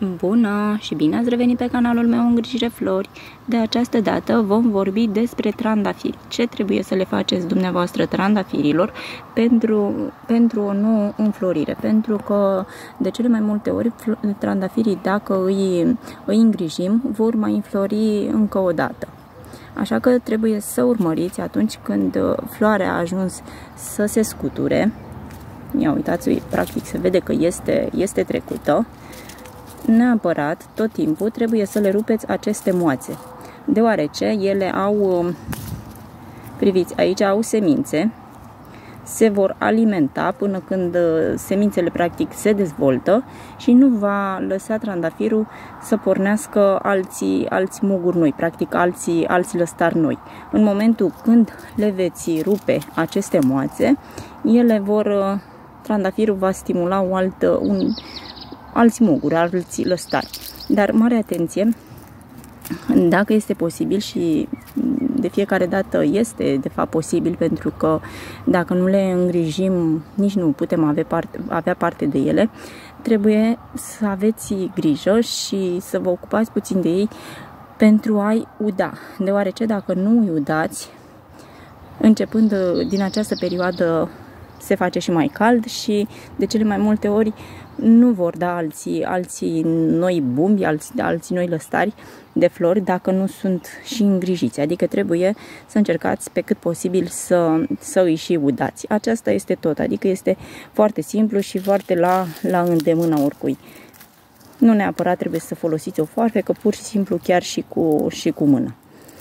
Bună și bine ați revenit pe canalul meu Îngrijire Flori. De această dată vom vorbi despre trandafiri. Ce trebuie să le faceți dumneavoastră trandafirilor pentru o nouă înflorire. Pentru că de cele mai multe ori trandafirii, dacă îi îngrijim, vor mai înflori încă o dată. Așa că trebuie să urmăriți atunci când floarea a ajuns să se scuture. Ia uitați, practic se vede că este trecută. Neapărat, tot timpul, trebuie să le rupeți aceste moațe, deoarece ele au, priviți, aici au semințe, se vor alimenta până când semințele practic se dezvoltă și nu va lăsa trandafirul să pornească alți muguri noi, practic alți lăstari noi. În momentul când le veți rupe aceste moațe, trandafirul va stimula alți muguri, alți lăstari. Dar mare atenție, dacă este posibil, și de fiecare dată este de fapt posibil, pentru că dacă nu le îngrijim, nici nu putem avea parte de ele, trebuie să aveți grijă și să vă ocupați puțin de ei pentru a-i uda, deoarece dacă nu îi udați, începând din această perioadă se face și mai cald și de cele mai multe ori nu vor da alții noi bumbi, alții noi lăstari de flori dacă nu sunt și îngrijiți. Adică trebuie să încercați pe cât posibil să îi și udați. Aceasta este tot, adică este foarte simplu și foarte la îndemâna oricui. Nu neapărat trebuie să folosiți o foarfecă, pur și simplu chiar și cu mâna.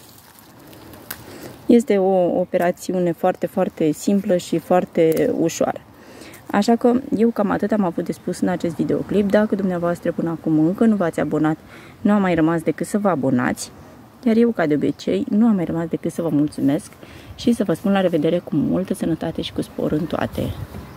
Este o operațiune foarte, foarte simplă și foarte ușoară. Așa că eu cam atât am avut de spus în acest videoclip. Dacă dumneavoastră până acum încă nu v-ați abonat, nu a mai rămas decât să vă abonați. Iar eu, ca de obicei, nu am mai rămas decât să vă mulțumesc și să vă spun la revedere cu multă sănătate și cu spor în toate.